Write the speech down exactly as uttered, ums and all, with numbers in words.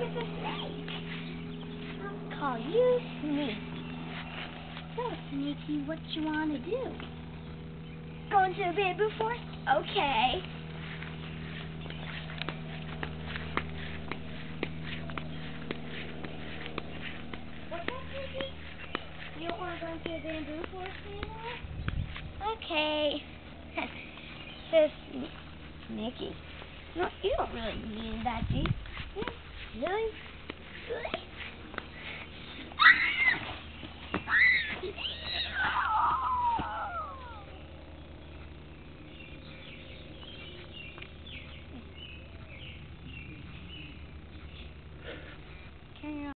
is a snake. I'll call you Sneaky. So, Sneaky, what you want to do? Go into the bamboo forest? Okay. What's that, Sneaky? You don't want to go into the bamboo forest anymore? Okay. Says Sneaky. No, you don't really mean that, do you? Yeah, really?